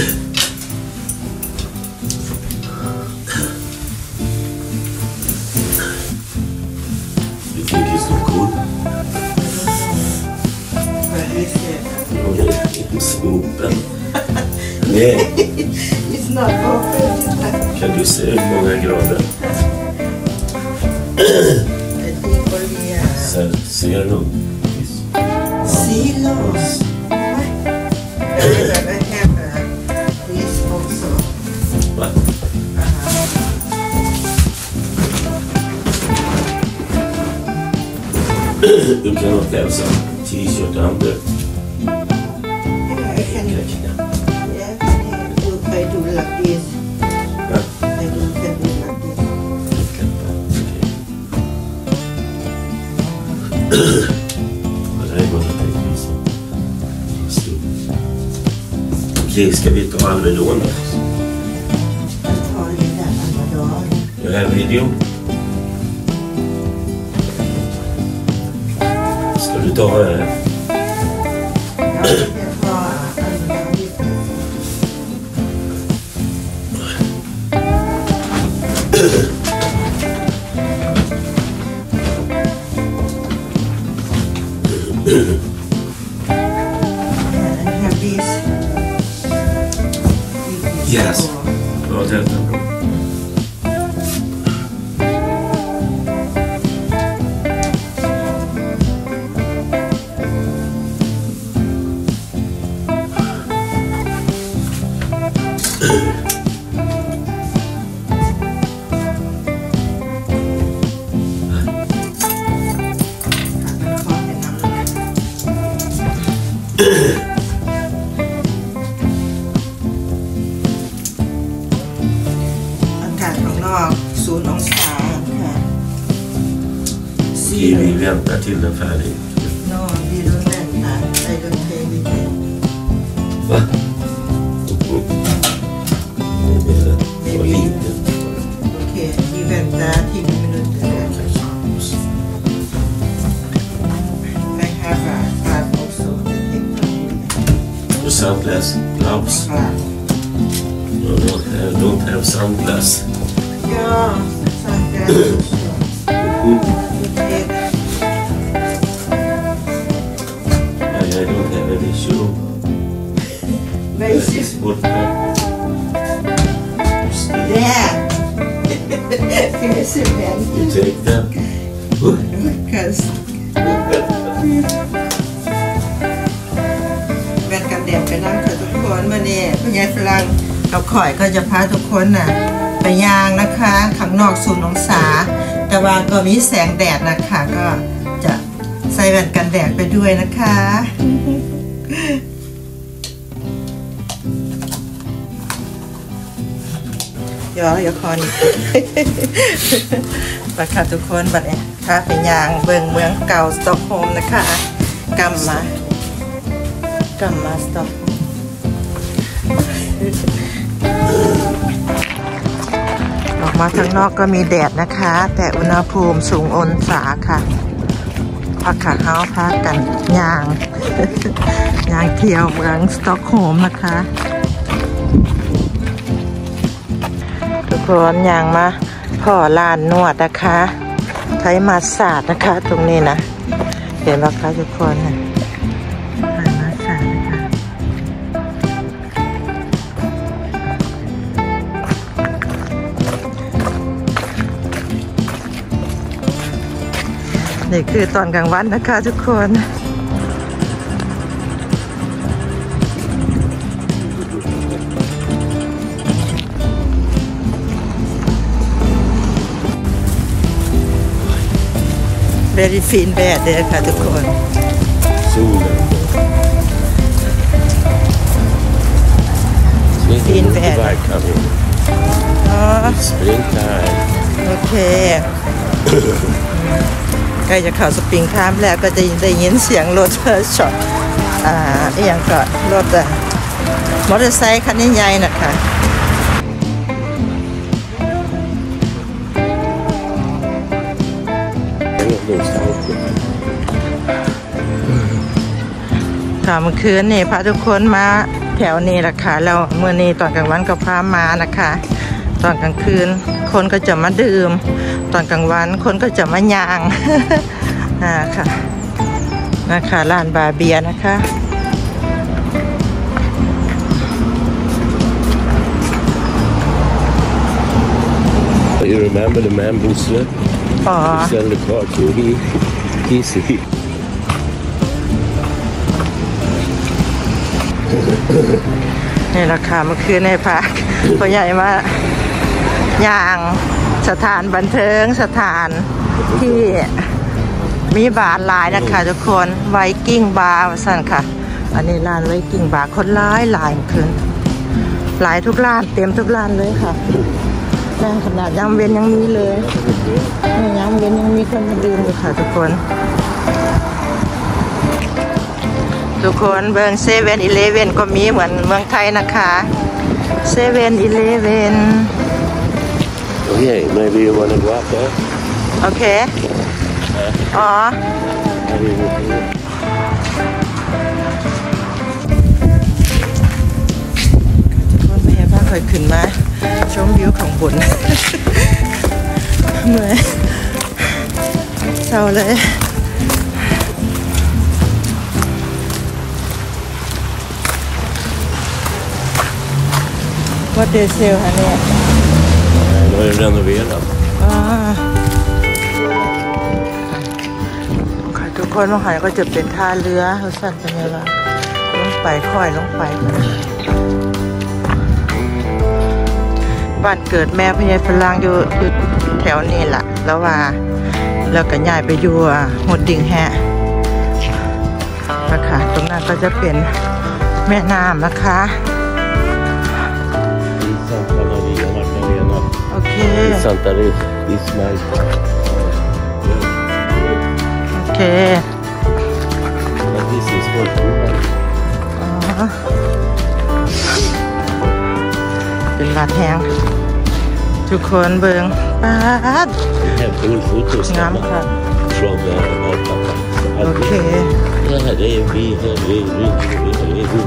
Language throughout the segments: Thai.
You think he's look cool? He's open. Nej. It's not open. Kan du se hur många grader? Ser du? Silos. I have this also. Va? Du kan ha läsa t-shirt och andra. I do like this. Ja? I do like this. Det här är bara att visa. Okej, ska vi ta Alvedon? Jag tar det där Alvedon. Jag har en video. Ska du ta Jag tar Yes. Ja, det är bra. Vi väntar till den färdig. No, vi don't vänta. I don't pay with it. Va? Det var lite. Okej, vi väntar 10 minuter. I have a card also. The sunglass gloves. No, I don't have sunglass. Ja, sunglass. I don't have any shoe. It's borta. There. Here's a pen. You take that. Because แว่นกันแดดไปนั่งค่ะทุกคนมื่อนี้พ่อใหญ่ฝรั่งกับข่อยก็จะพาทุกคนน่ะไปย่างนะคะข้างนอก0 องศาแต่ว่าก็มีแสงแดดนะคะก็จะใส่แว่นกันแดดไปด้วยนะคะอย่าคอนประค่ะทุกคนบัดนี้พาไปย่างเมืองเก่าสต็อกโฮล์มนะคะกำมาสต็อกโฮล์มออกมาข้างนอกก็มีแดดนะคะแต่อุณหภูมิสูงองศาค่ะพักขาเฮาพักกันย่าง ย่างเที่ยวเมืองสต็อกโฮล์มนะคะทุกคนย่างมาพ่อลานนวดนะคะไทยมาสาดนะคะตรงนี้นะเห็นไหมคะทุกคนนะไทยมาสาดนะคะนี่คือตอนกลางวันนะคะทุกคน very fine väderค่ะทุกคน Solen. Fin väder. Springtime. โอเคใกล้จะเข้าสปริงไทม์แล้วก็จะได้ยินเสียงรถช็อตอย่างก็รถมอเตอร์ไซค์คันใหญ่ๆนะคะค่ะเมื่อคืนนี่พาทุกคนมาเพถวนี้แหละค่ะแล้วเมื่อนี้ตอนกลางวันก็พามานะคะตอนกลางคืนคนก็จะมาดื่มตอนกลางวันคนก็จะมาย่างค่ะนะคะร้านบาเบียนะคะ You remember the man who slept? He sell the car to he's he. นี่ราคาเมื่อคืนในพักตัวใหญ่มากย่างสถานบันเทิงสถานที่มีบาร์หลายนะคะทุกคนไวกิ้งบาร์สั่นค่ะอันนี้ร้านไวกิ้งบาร์คนร้ายหลายเมื่อคืนหลายทุกร้านเต็มทุกร้านเลยค่ะแรงขนาดยำเว้นยังมีเลยยำเว้นยังมีคนมาดื่มอยู่ค่ะทุกคนเบิร์นเซเว่นอีเลฟเว่นก็มีเหมือนเมืองไทยนะคะเซเว่นอีเลฟเว่น Okay, maybe you want to go up there? โอเคอ๋อทุกคนไม่เห็นว่าเคยขึ้นมาชมวิวของบนเมื่อยเศร้าเลย What they sell ฮะเนี่ย Nu är det renoverat. ค่ะทุกคนมาหายก็จะเป็นท่าเรือเขาสั่นเป็นไงบ้างลงไปค่อยลงไปบ้านเกิดแม่พญายฝรั่งอยู่แถวนี้แหละแล้วว่าแล้วก็ย้ายไปอยู่หดดิ่งแฮะนะคะตรงนั้นก็จะเป็นแม่น้ำนะคะโอเค Santa Rita is nice. โอเค But this is for women. เป็นบาดแห้งทุกคนเบิ่งปาด We have cool photos งามค่ะ from Alpaka. โอเค Yeah, they really good.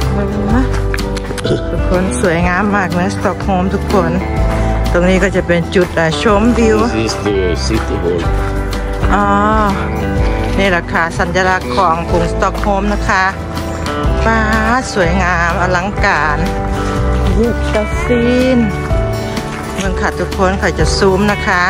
ทุกคนสวยงามมากนะสต็อกโฮล์มทุกคนตรงนี้ก็จะเป็นจุดชมวิว This is the city hall. นี่แหละค่ะสัญลักษณ์ของกรุงสต็อกโฮล์มนะคะป้าสวยงามอลังการยุคตะซีนเบิ่งค่ะทุกคนค่ะจะซูมนะคะ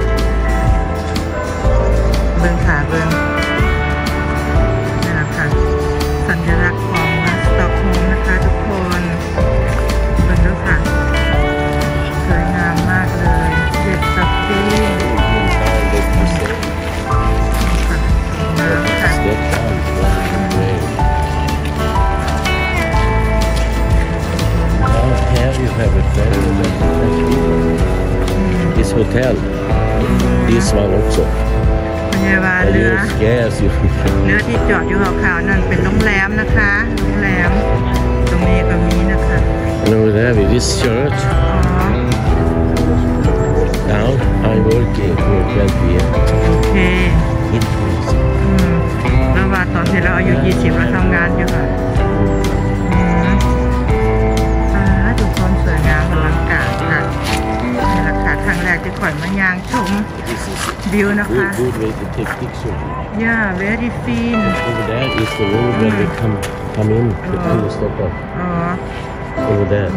เบิ่งค่ะเบิ่งนี่แหละค่ะสัญลักษณ์ของสต็อกโฮล์มนะคะทุกคนเบิ่งด้วยค่ะสวยงามมากเลยเด็ดตะซีน You have a ferry this hotel this one also พยาบาลเรือ yes you เรือที่จอดอยู่ขาวๆนั่นเป็นโรงแรมนะคะโรงแรมตรงนี้ก็มีนะคะ and over there with this church now I'm working for 12 years โอเคแล้วว่าตอนที่เราอายุ20เราทำงานอยู่ค่ะทุกคนสวยงามอลังการค่ะนี่แหละค่ะครั้งแรกที่ข่อยมายางชมวิวนะคะ good way to take picture Yeah very fine over there is the road where they come in to stop up over there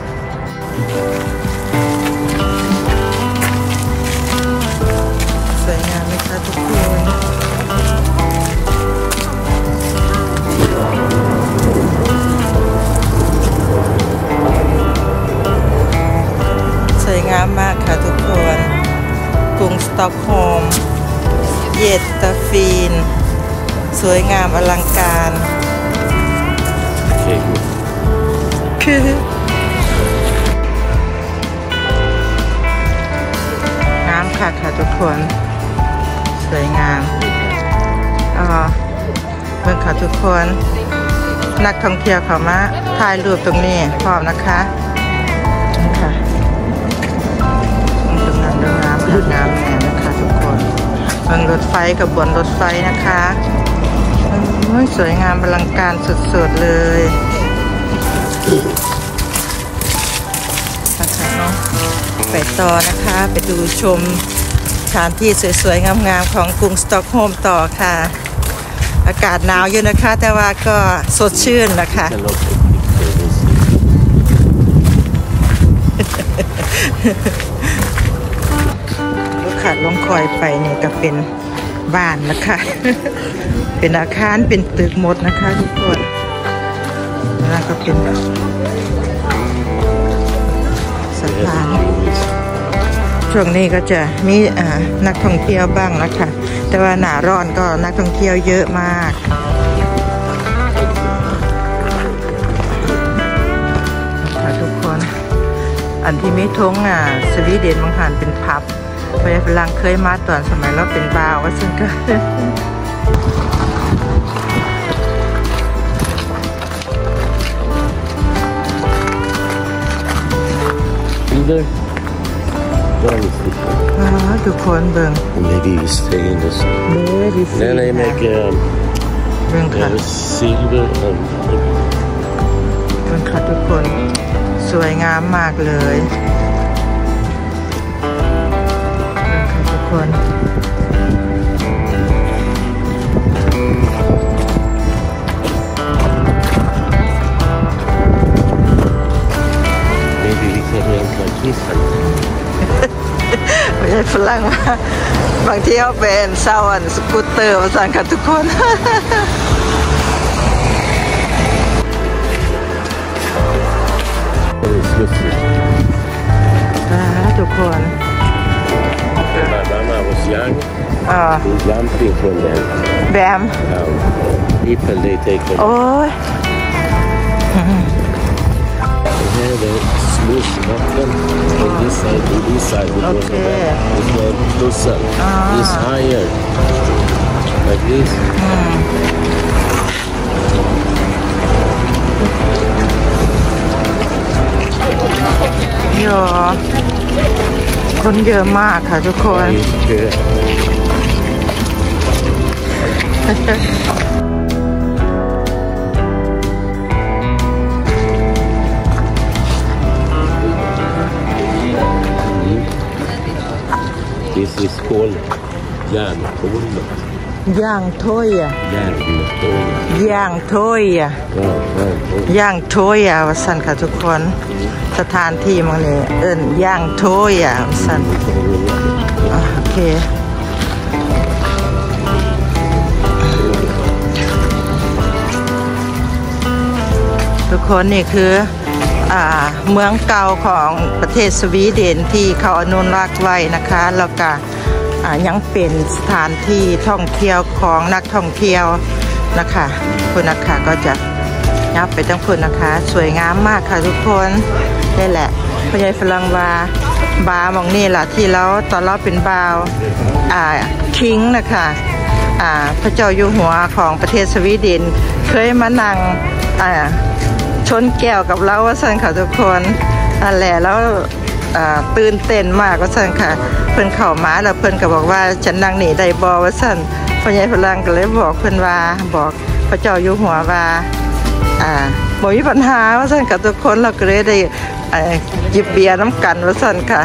สวยงามไหมคะทุกคนสวยงามมากค่ะทุกคนกรุงสต็อกโฮล์มเยตตาฟีนสวยงามอลังการคือน้ำค่ะทุกคนสวยงามเบิ่งค่ะทุกคนนักท่องเที่ยวเขามาถ่ายรูปตรงนี้พร้อมนะคะค่ะตรงนั้นดูน้ำค่ะน้ำแน่นะคะทุกคนเบิ่งรถไฟกับบนรถไฟนะคะสวยงามอลังการสุดๆเลยนะคะเนาะไปต่อนะคะไปดูชมสถานที่สวยๆงามๆของกรุงสต็อกโฮล์มต่อค่ะอากาศหนาวอยู่นะคะแต่ว่าก็สดชื่นนะคะลูกขาดลงคอยไปเนี่ยก็เป็นบ้านนะคะ เป็นอาคารเป็นตึกหมดนะคะทุกคนแล้วก็เป็นสะพานช่วงนี้ก็จะมีนักท่องเที่ยวบ้างนะคะแต่ว่าหน้าร้อนก็นักท่องเที่ยวเยอะมากค่ะทุกคนอันที่ไม่ท้องสวีเดนบางหันเป็นพับไปฝรั่งเคยมาตอนสมัยเราเป็นบาวว่าซึ่งก็ทุกคนเบิ่ง Maybe we stay in this. Then I make silver and เบิ่งค่ะทุกคนสวยงามมากเลยเบิ่งค่ะทุกคน maybe we can rent like this. ไม่ใช่ฝรั่งว่าบางทีเขาเป็นเซาอันสกูตเตอร์มาสั่งกันทุกคนทุกคน When my mama was young, we jumping from them. แบม People they take them. โอ้ย Here they smooth bottom on this side, on this side. Okay. It's more closer. It's higher. Like this. เยอะคนเยอะมากค่ะทุกคน This is called järntorn. ย่างถ้วยอ่ะ Järntorn. ย่างถ้วยอ่ะ ย่างถ้วยอ่ะวสันค่ะทุกคนสถานที่มันนี่ย่างถ้วยอ่ะวสันโอเคทุกคนนี่คือเมืองเก่าของประเทศสวีเดนที่เขาอนุรักษ์ไว้นะคะแล้วก็ยังเป็นสถานที่ท่องเที่ยวของนักท่องเที่ยวนะคะคุณนะคะก็จะยับไปทั้งคุณนะคะสวยงามมากค่ะทุกคนนี่แหละพ่อใหญ่ฝรั่งว่าบาร์มองนี่แหละที่เราตอนเราเป็นบาวคิงนะคะพระเจ้าอยู่หัวของประเทศสวีเดนเคยมานั่งชนแก้วกับเราว่าสั่นค่ะทุกคนนั่นแหละแล้วตื่นเต้นมากว่าสั่นค่ะเพิ่นเข้ามาแล้วเพิ่นก็บอกว่าฉันนั่งนี่ได้บ่ว่าสั่นพ่อใหญ่ฝรั่งก็เลยบอกเพิ่นว่าบอกพระเจ้าอยู่หัวว่าบ่มีปัญหาว่าสั่นค่ะทุกคนเราก็เลยได้จิบเบียร์น้ำกันว่าสั่นค่ะ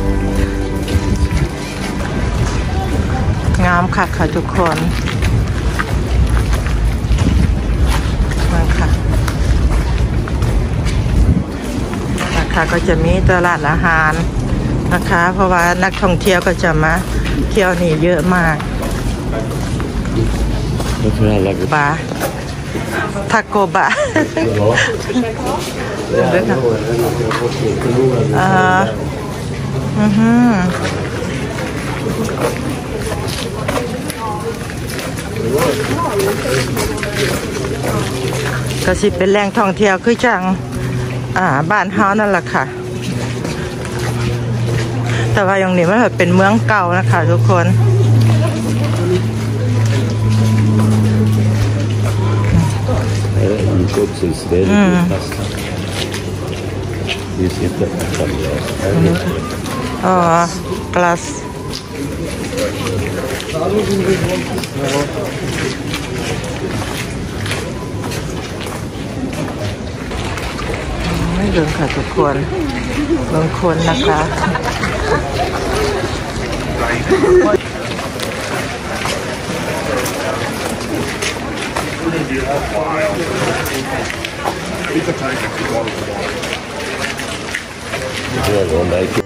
งามค่ะค่ะทุกคนมาค่ะก็จะมีตลาดอาหารนะคะเพราะว่านักท่องเที่ยวก็จะมาเที่ยวนี่เยอะมากบาทาโกบะก็สิเป็นแหล่งท่องเที่ยวคือจังบ้านเฮานั่นแหละค่ะแต่ว่าอย่างนี้มันเป็นเมืองเก่านะคะทุกคน glass เรื่องค่ะทุกคนบางคนนะคะ Yeah, go make it.